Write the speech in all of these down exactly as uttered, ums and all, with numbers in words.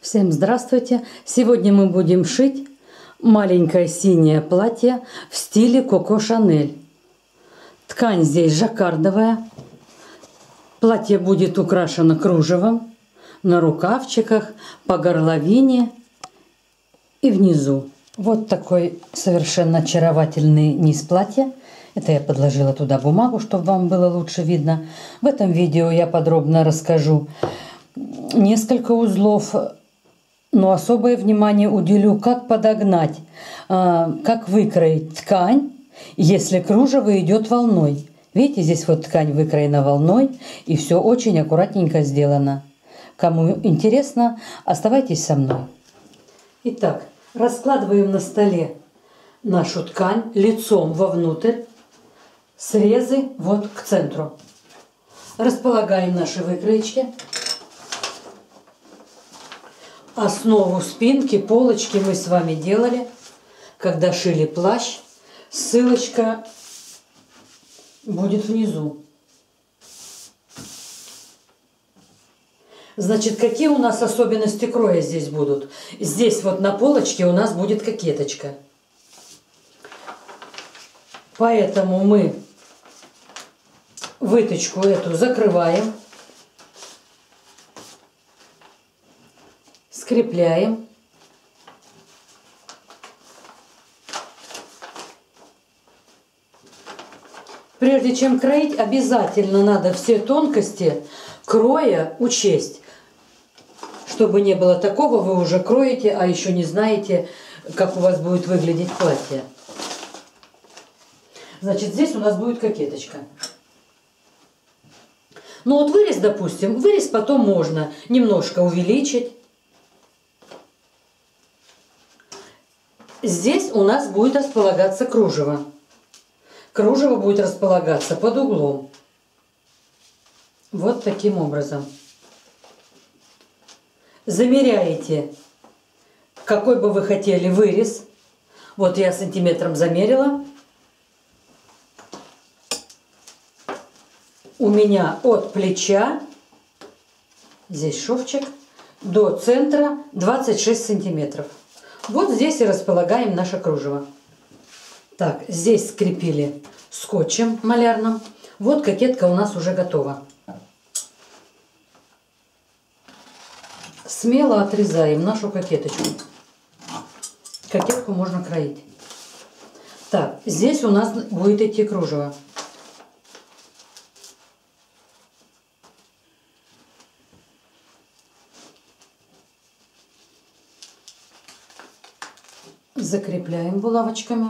Всем здравствуйте! Сегодня мы будем шить маленькое синее платье в стиле Коко Шанель. Ткань здесь жаккардовая. Платье будет украшено кружевом на рукавчиках, по горловине и внизу. Вот такой совершенно очаровательный низ платья. Это я подложила туда бумагу, чтобы вам было лучше видно. В этом видео я подробно расскажу несколько узлов, но особое внимание уделю, как подогнать, как выкроить ткань, если кружево идет волной. Видите, здесь вот ткань выкроена волной, и все очень аккуратненько сделано. Кому интересно, оставайтесь со мной. Итак, раскладываем на столе нашу ткань лицом вовнутрь, срезы вот к центру. Располагаем наши выкроечки. Основу спинки, полочки мы с вами делали, когда шили плащ. Ссылочка будет внизу. Значит, какие у нас особенности кроя здесь будут? Здесь вот на полочке у нас будет кокеточка. Поэтому мы выточку эту закрываем. Скрепляем. Прежде чем кроить, обязательно надо все тонкости кроя учесть, чтобы не было такого, вы уже кроете, а еще не знаете, как у вас будет выглядеть платье. Значит, здесь у нас будет кокеточка. Ну вот вырез, допустим, вырез потом можно немножко увеличить. Здесь у нас будет располагаться кружево. Кружево будет располагаться под углом. Вот таким образом. Замеряете, какой бы вы хотели вырез. Вот я сантиметром замерила. У меня от плеча, здесь шовчик, до центра двадцать шесть сантиметров. Вот здесь и располагаем наше кружево. Так, здесь скрепили скотчем малярным. Вот кокетка у нас уже готова. Смело отрезаем нашу кокеточку. Кокетку можно кроить. Так, здесь у нас будет идти кружево. Закрепляем булавочками.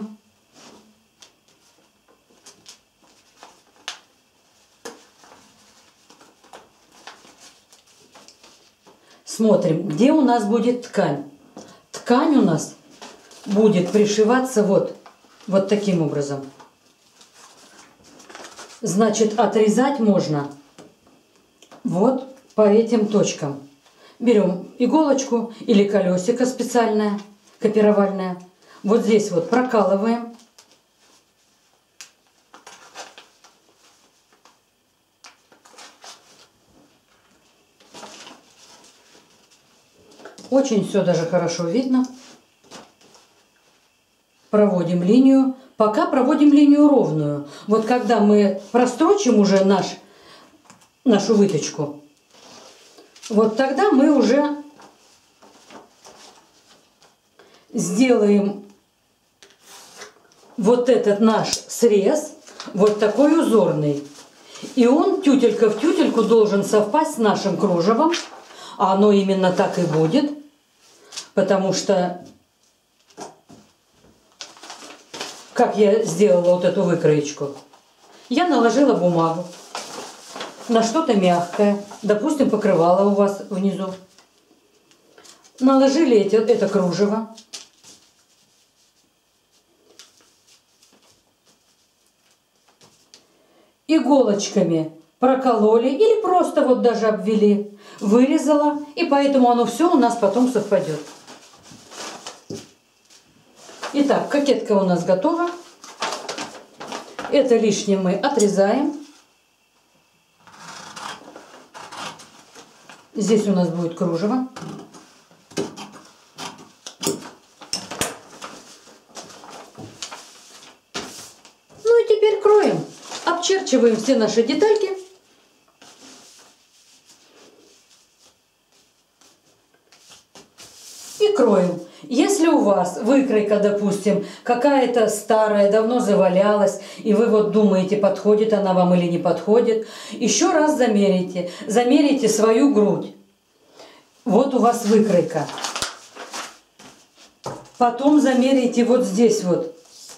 Смотрим, где у нас будет ткань. Ткань у нас будет пришиваться вот, вот таким образом. Значит, отрезать можно вот по этим точкам. Берем иголочку или колесико специальное, копировальное. Вот здесь вот прокалываем. Очень все даже хорошо видно. Проводим линию. Пока проводим линию ровную. Вот когда мы прострочим уже наш, нашу выточку, вот тогда мы уже сделаем вот этот наш срез вот такой узорный. И он тютелька в тютельку должен совпасть с нашим кружевом. А оно именно так и будет. Потому что, как я сделала вот эту выкроечку, я наложила бумагу на что-то мягкое. Допустим, покрывало у вас внизу. Наложили эти, это кружево. Иголочками прокололи или просто вот даже обвели, вырезала, и поэтому оно все у нас потом совпадет. Итак, кокетка у нас готова. Это лишнее мы отрезаем. Здесь у нас будет кружево. обчерчиваем все наши детальки. И кроем. Если у вас выкройка, допустим, какая-то старая, давно завалялась, и вы вот думаете, подходит она вам или не подходит, еще раз замерите. Замерите свою грудь. Вот у вас выкройка. Потом замерите вот здесь вот,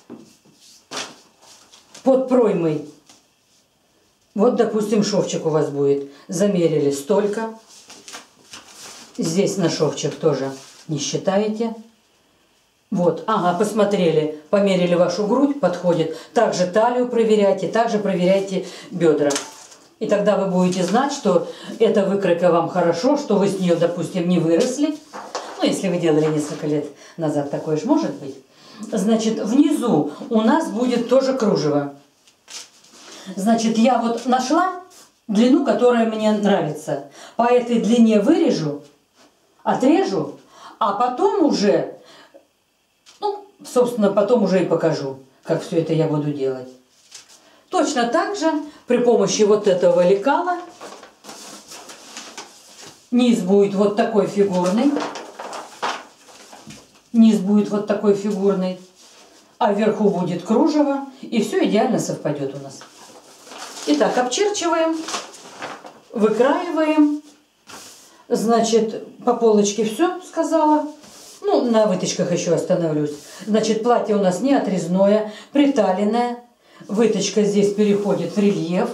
под проймой. Вот, допустим, шовчик у вас будет. Замерили столько. Здесь на шовчик тоже не считаете. Вот, ага, посмотрели, померили вашу грудь, подходит. Также талию проверяйте, также проверяйте бедра. И тогда вы будете знать, что эта выкройка вам хорошо, что вы с нее, допустим, не выросли. Ну, если вы делали несколько лет назад, такое же может быть. Значит, внизу у нас будет тоже кружево. Значит, я вот нашла длину, которая мне нравится. По этой длине вырежу, отрежу, а потом уже, ну, собственно, потом уже и покажу, как все это я буду делать. Точно так же при помощи вот этого лекала низ будет вот такой фигурный. Низ будет вот такой фигурный, а вверху будет кружево, и все идеально совпадет у нас. Итак, обчерчиваем, выкраиваем. Значит, по полочке все сказала. Ну, на выточках еще остановлюсь. Значит, платье у нас не отрезное, приталенное. Выточка здесь переходит в рельеф.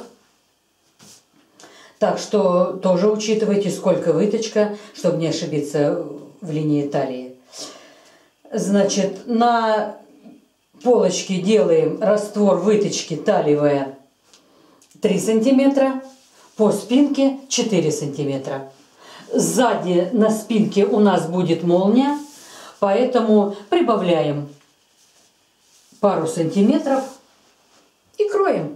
Так что тоже учитывайте, сколько выточка, чтобы не ошибиться в линии талии. Значит, на полочке делаем раствор выточки талиевая три сантиметра, по спинке четыре сантиметра. Сзади на спинке у нас будет молния, поэтому прибавляем пару сантиметров и кроем.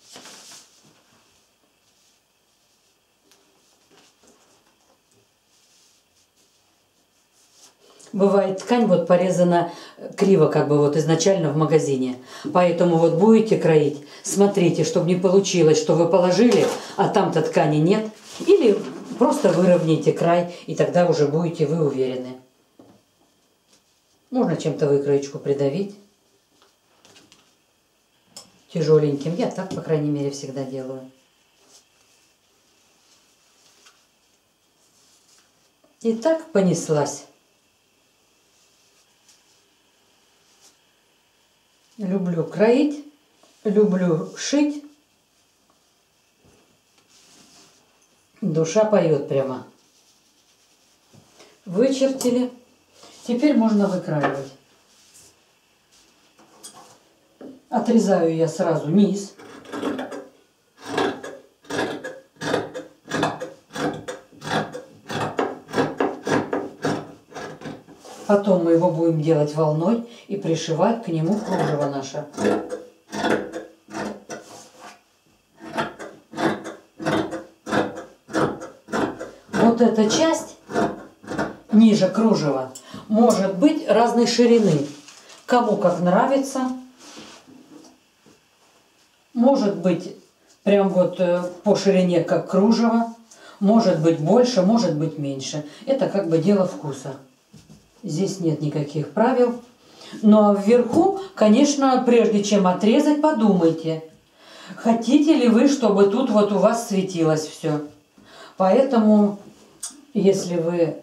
Бывает, ткань вот порезана криво, как бы вот изначально в магазине. Поэтому вот будете кроить, смотрите, чтобы не получилось, что вы положили, а там-то ткани нет. Или просто выровняйте край, и тогда уже будете вы уверены. Можно чем-то выкроечку придавить. Тяжеленьким. Я так, по крайней мере, всегда делаю. И так понеслась. Люблю кроить, люблю шить. Душа поет прямо. Вычертили. Теперь можно выкраивать. Отрезаю я сразу низ. Потом мы его будем делать волной и пришивать к нему кружево наше. Вот эта часть ниже кружева может быть разной ширины. Кому как нравится. Может быть прям вот по ширине как кружево. Может быть больше, может быть меньше. Это как бы дело вкуса. Здесь нет никаких правил. Ну а вверху, конечно, прежде чем отрезать, подумайте, хотите ли вы, чтобы тут вот у вас светилось все. Поэтому, если вы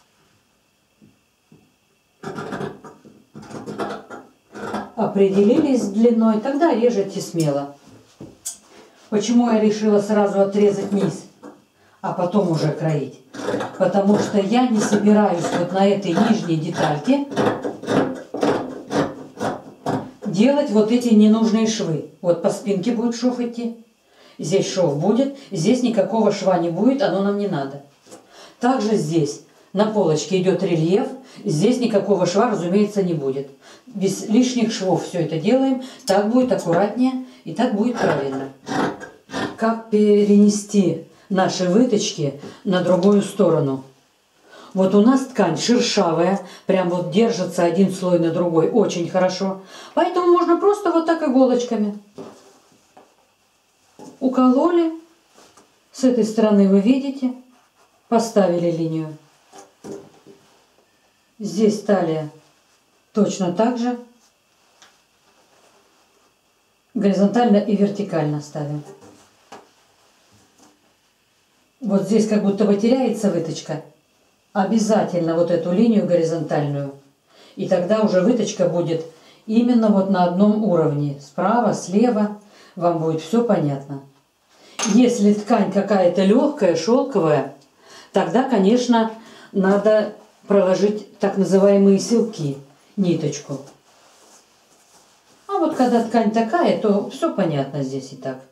определились с длиной, тогда режете смело. Почему я решила сразу отрезать низ, а потом уже кроить? Потому что я не собираюсь вот на этой нижней детальке делать вот эти ненужные швы. Вот по спинке будет шов идти. Здесь шов будет. Здесь никакого шва не будет. Оно нам не надо. Также здесь на полочке идет рельеф. Здесь никакого шва, разумеется, не будет. Без лишних швов все это делаем. Так будет аккуратнее. И так будет правильно. Как перенести наши выточки на другую сторону? Вот у нас ткань шершавая, прям вот держится один слой на другой очень хорошо. Поэтому можно просто вот так иголочками. укололи. С этой стороны вы видите, поставили линию. Здесь талия точно так же. Горизонтально и вертикально ставим. Вот здесь как будто бы теряется выточка. Обязательно вот эту линию горизонтальную. И тогда уже выточка будет именно вот на одном уровне. Справа, слева. Вам будет все понятно. Если ткань какая-то легкая, шелковая, тогда, конечно, надо проложить так называемые селки, ниточку. А вот когда ткань такая, то все понятно здесь и так.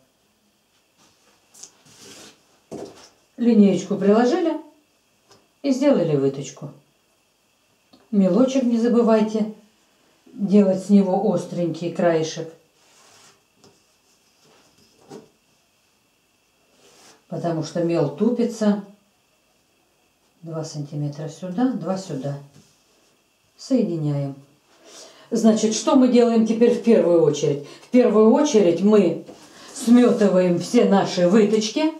Линеечку приложили и сделали выточку. Мелочек не забывайте делать с него остренький краешек. Потому что мел тупится. два сантиметра сюда, два сюда. Соединяем. Значит, что мы делаем теперь в первую очередь? В первую очередь мы сметываем все наши выточки.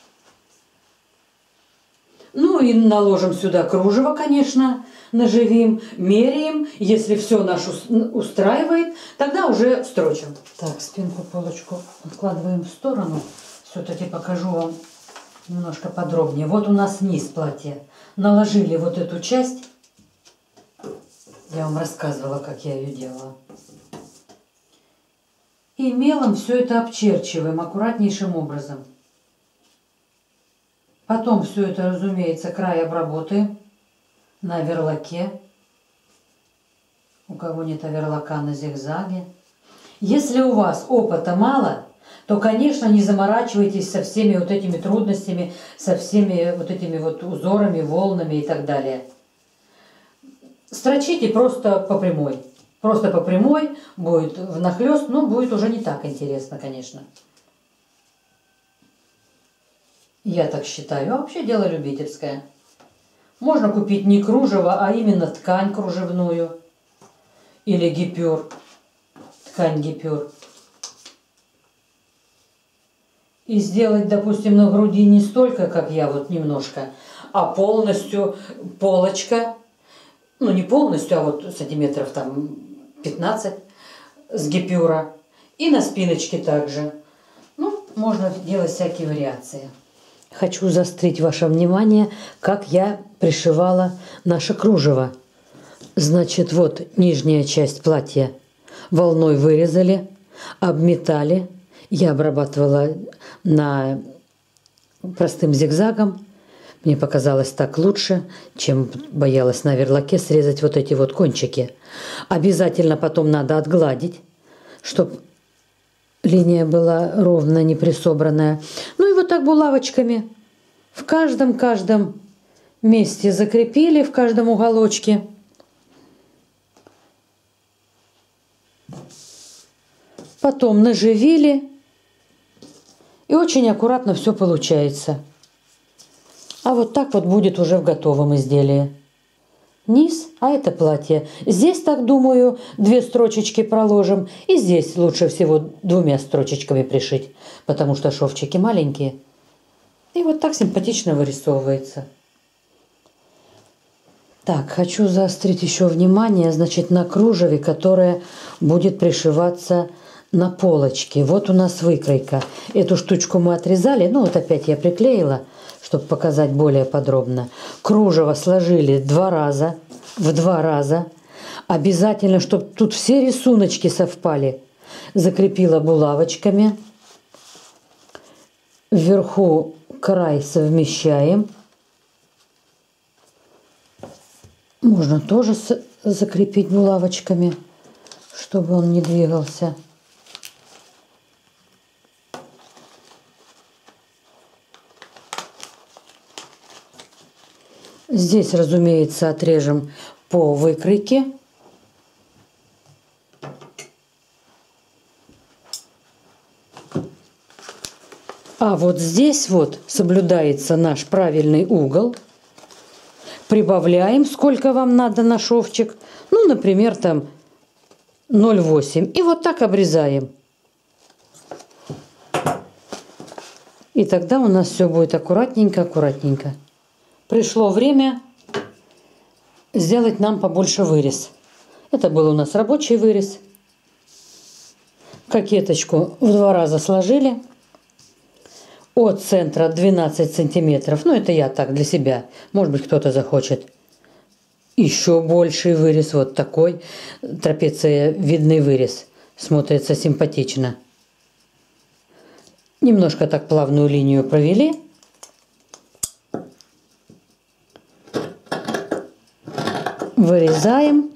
Ну и наложим сюда кружево, конечно, наживим, меряем. Если все наш устраивает, тогда уже строчим. Так, спинку, полочку откладываем в сторону. Все-таки покажу вам немножко подробнее. Вот у нас низ платья. Наложили вот эту часть. Я вам рассказывала, как я ее делала. И мелом все это обчерчиваем аккуратнейшим образом. Потом все это, разумеется, край обработаем на оверлоке. У кого нет оверлока, на зигзаге. Если у вас опыта мало, то, конечно, не заморачивайтесь со всеми вот этими трудностями, со всеми вот этими вот узорами, волнами и так далее. Строчите просто по прямой. Просто по прямой, будет внахлёст, но будет уже не так интересно, конечно. Я так считаю. А вообще дело любительское. Можно купить не кружево, а именно ткань кружевную. Или гипюр. Ткань гипюр. И сделать, допустим, на груди не столько, как я, вот немножко, а полностью полочка. Ну, не полностью, а вот сантиметров там пятнадцать с гипюра. И на спиночке также. Ну, можно делать всякие вариации. Хочу заострить ваше внимание, как я пришивала наше кружево. Значит, вот нижняя часть платья волной вырезали, обметали. Я обрабатывала на простым зигзагом. Мне показалось так лучше, чем боялась на оверлоке срезать вот эти вот кончики. Обязательно потом надо отгладить, чтобы линия была ровно, не присобранная. Ну и вот так булавочками в каждом-каждом месте закрепили, в каждом уголочке. Потом наживили. И очень аккуратно все получается. А вот так вот будет уже в готовом изделии. Низ, а это платье. Здесь, так думаю, две строчечки проложим. И здесь лучше всего двумя строчечками пришить, потому что шовчики маленькие. И вот так симпатично вырисовывается. Так, хочу заострить еще внимание, значит, на кружеве, которое будет пришиваться на полочке. Вот у нас выкройка. Эту штучку мы отрезали. Ну, вот опять я приклеила, чтобы показать более подробно. Кружево сложили два раза, в два раза. Обязательно, чтобы тут все рисуночки совпали. Закрепила булавочками. Вверху край совмещаем. Можно тоже закрепить булавочками, чтобы он не двигался. Здесь, разумеется, отрежем по выкройке. А вот здесь вот соблюдается наш правильный угол. Прибавляем, сколько вам надо на шовчик. Ну, например, там ноль восемь. И вот так обрезаем. И тогда у нас все будет аккуратненько, аккуратненько. Пришло время сделать нам побольше вырез. Это был у нас рабочий вырез. Кокеточку в два раза сложили. От центра двенадцать сантиметров. Ну, это я так для себя. Может быть, кто-то захочет. Еще больший вырез. Вот такой трапециевидный вырез. Смотрится симпатично. Немножко так плавную линию провели. Вырезаем.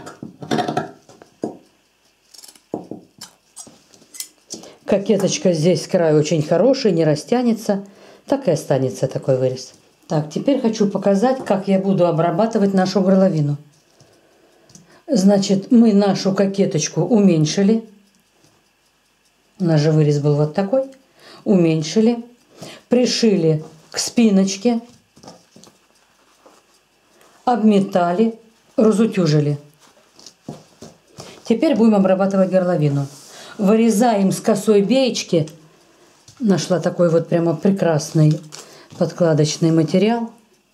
Кокеточка здесь с краю очень хорошая, не растянется. Так и останется такой вырез. Так, теперь хочу показать, как я буду обрабатывать нашу горловину. Значит, мы нашу кокеточку уменьшили. У нас же вырез был вот такой. Уменьшили. Пришили к спиночке. Обметали. Разутюжили. Теперь будем обрабатывать горловину. Вырезаем с косой беечки. Нашла такой вот прямо прекрасный подкладочный материал.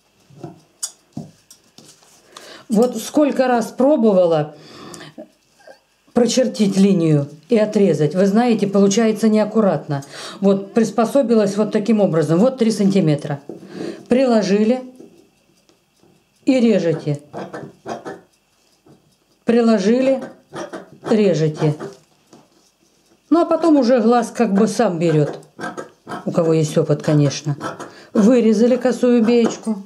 Вот сколько раз пробовала прочертить линию и отрезать. Вы знаете, получается неаккуратно. Вот приспособилась вот таким образом. Вот три сантиметра. Приложили и режете. Приложили, режете. Ну, а потом уже глаз как бы сам берет. У кого есть опыт, конечно. Вырезали косую беечку.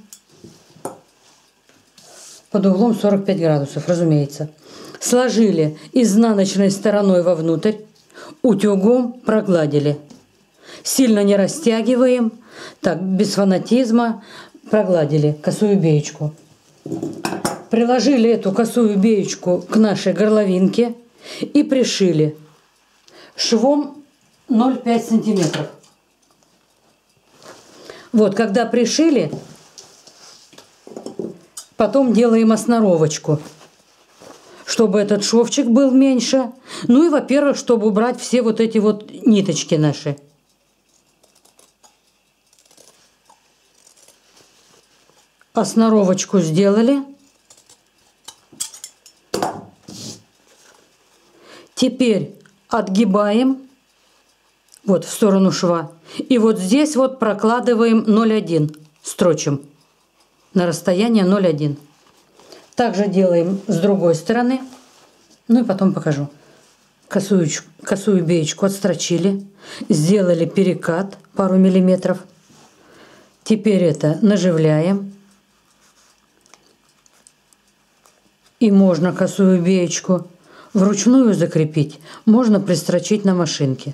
Под углом сорок пять градусов, разумеется. Сложили изнаночной стороной вовнутрь. Утюгом прогладили. Сильно не растягиваем. Так, без фанатизма. Прогладили косую беечку. Приложили эту косую беечку к нашей горловинке. И пришили. Швом ноль целых пять сантиметров. Вот, когда пришили, потом делаем осноровочку, чтобы этот шовчик был меньше. Ну и, во-первых, чтобы убрать все вот эти вот ниточки наши. Осноровочку сделали. Теперь отгибаем вот в сторону шва. И вот здесь вот прокладываем ноль целых одна строчим на расстояние ноль целых одна. Также делаем с другой стороны. Ну и потом покажу. Косую, косую беечку отстрочили. Сделали перекат пару миллиметров. Теперь это наживляем. И можно косую беечку вручную закрепить, можно пристрочить на машинке.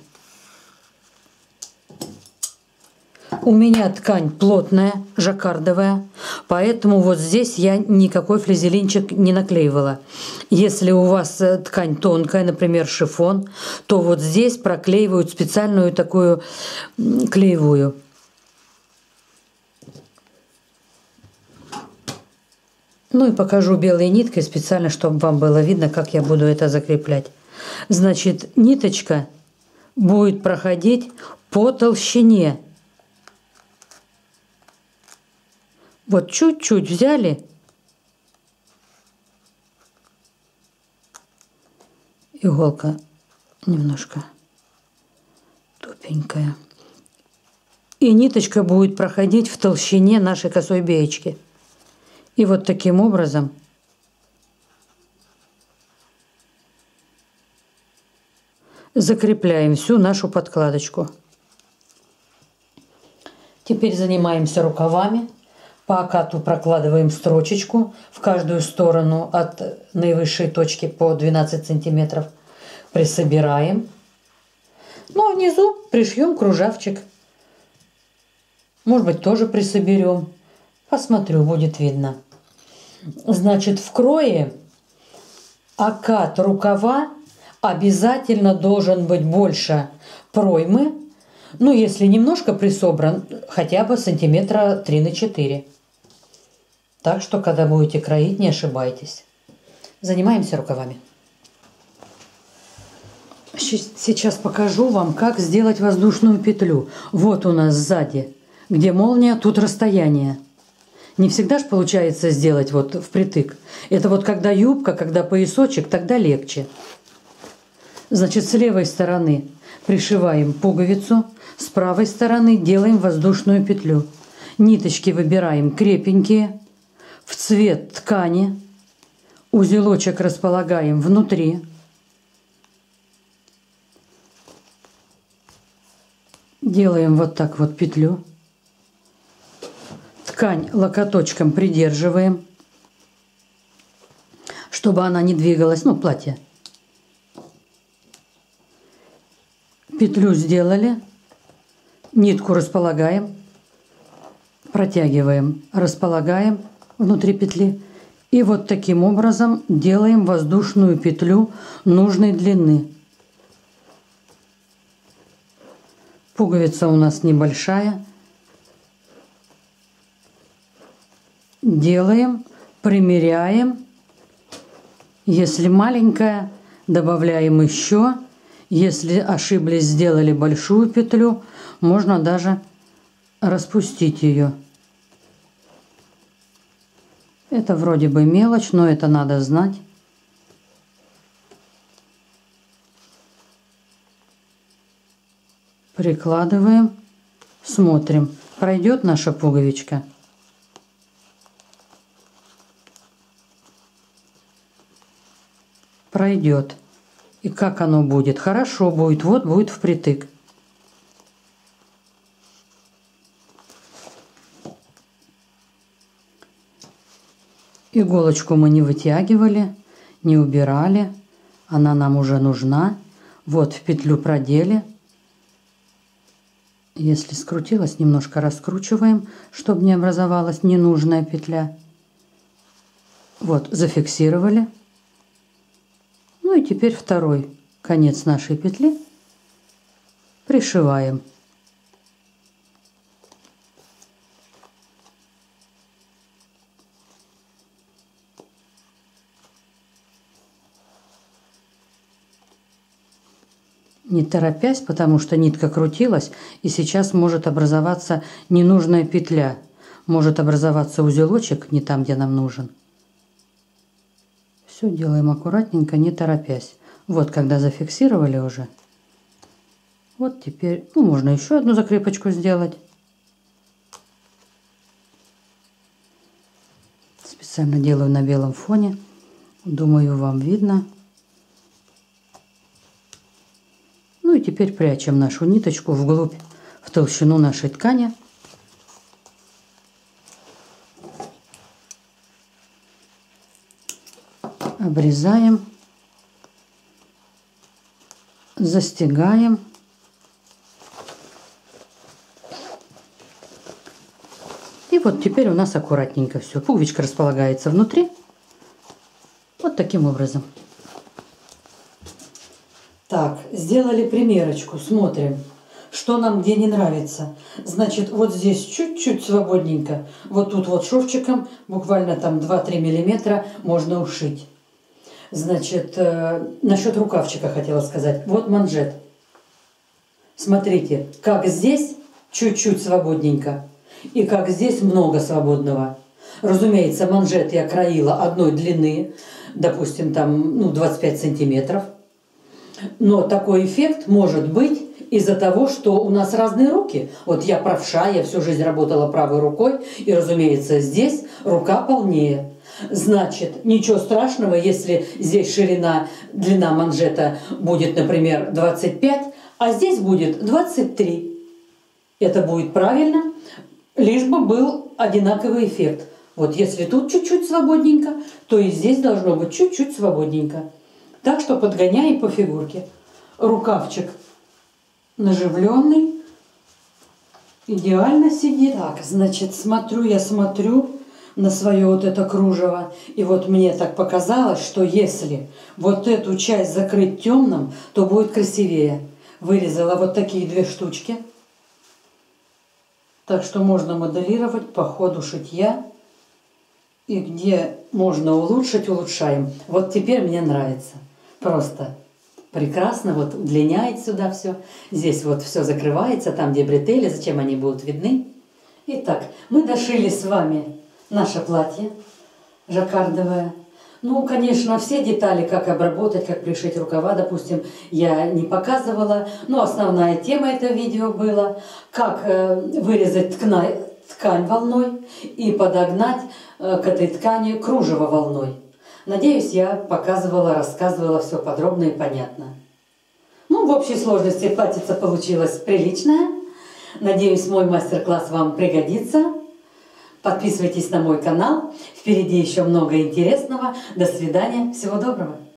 У меня ткань плотная, жаккардовая, поэтому вот здесь я никакой флизелинчик не наклеивала. Если у вас ткань тонкая, например, шифон, то вот здесь проклеивают специальную такую клеевую. Ну и покажу белой ниткой специально, чтобы вам было видно, как я буду это закреплять. Значит, ниточка будет проходить по толщине. Вот чуть-чуть взяли. Иголка немножко тупенькая. И ниточка будет проходить в толщине нашей косой беечки. И вот таким образом закрепляем всю нашу подкладочку. Теперь занимаемся рукавами. По окату прокладываем строчечку в каждую сторону от наивысшей точки по двенадцать сантиметров. Присобираем. Ну а внизу пришьем кружавчик. Может быть, тоже присоберем. Посмотрю, будет видно. Значит, в крое окат рукава обязательно должен быть больше проймы. Ну, если немножко присобран, хотя бы сантиметра три на четыре. Так что, когда будете кроить, не ошибайтесь. Занимаемся рукавами. Сейчас. сейчас покажу вам, как сделать воздушную петлю. Вот у нас сзади, где молния, тут расстояние. Не всегда же получается сделать вот впритык. Это вот когда юбка, когда поясочек, тогда легче. Значит, с левой стороны пришиваем пуговицу, с правой стороны делаем воздушную петлю. Ниточки выбираем крепенькие, в цвет ткани. Узелочек располагаем внутри. Делаем вот так вот петлю. Ткань локоточком придерживаем, чтобы она не двигалась, ну, платье. Петлю сделали, нитку располагаем, протягиваем, располагаем внутри петли. И вот таким образом делаем воздушную петлю нужной длины. Пуговица у нас небольшая. Делаем, примеряем. Если маленькая, добавляем еще. Если ошиблись, сделали большую петлю, можно даже распустить ее. Это вроде бы мелочь, но это надо знать. Прикладываем, смотрим, пройдет наша пуговичка. Пройдет. И как оно будет? Хорошо будет. Вот будет впритык. Иголочку мы не вытягивали, не убирали. Она нам уже нужна. Вот в петлю продели. Если скрутилась, немножко раскручиваем, чтобы не образовалась ненужная петля. Вот, зафиксировали. Ну и теперь второй конец нашей петли пришиваем. Не торопясь, потому что нитка крутилась, и сейчас может образоваться ненужная петля. Может образоваться узелочек не там, где нам нужен. Все делаем аккуратненько, не торопясь. Вот когда зафиксировали уже. Вот теперь, ну, можно еще одну закрепочку сделать. Специально делаю на белом фоне. Думаю, вам видно. Ну и теперь прячем нашу ниточку вглубь, в толщину нашей ткани. Обрезаем, застегаем. И вот теперь у нас аккуратненько все. Пуговичка располагается внутри. Вот таким образом. Так, сделали примерочку, смотрим, что нам где не нравится. Значит, вот здесь чуть-чуть свободненько. Вот тут вот шовчиком, буквально там два-три миллиметра можно ушить. Значит, э, насчет рукавчика хотела сказать. Вот манжет. Смотрите, как здесь чуть-чуть свободненько и как здесь много свободного. Разумеется, манжет я краила одной длины, допустим, там, ну, двадцать пять сантиметров. Но такой эффект может быть из-за того, что у нас разные руки. Вот я правша, я всю жизнь работала правой рукой, и, разумеется, здесь рука полнее. Значит, ничего страшного, если здесь ширина, длина манжета будет, например, двадцать пять, а здесь будет двадцать три. Это будет правильно, лишь бы был одинаковый эффект. Вот если тут чуть-чуть свободненько, то и здесь должно быть чуть-чуть свободненько. Так что подгоняй по фигурке. Рукавчик наживленный, идеально сидит. Так, значит, смотрю, я смотрю на свое вот это кружево. И вот мне так показалось, что если вот эту часть закрыть темным, то будет красивее. Вырезала вот такие две штучки. Так что можно моделировать по ходу шитья. И где можно улучшить, улучшаем. Вот теперь мне нравится. Просто прекрасно, вот удлиняет сюда все. Здесь вот все закрывается, там где бретели, зачем они будут видны. Итак, мы дошили с вами наше платье жаккардовое. Ну, конечно, все детали, как обработать, как пришить рукава, допустим, я не показывала. Но основная тема этого видео была, как вырезать ткань, ткань волной и подогнать к этой ткани кружево волной. Надеюсь, я показывала, рассказывала все подробно и понятно. Ну, в общей сложности платьице получилось приличное. Надеюсь, мой мастер-класс вам пригодится. Подписывайтесь на мой канал. Впереди еще много интересного. До свидания. Всего доброго.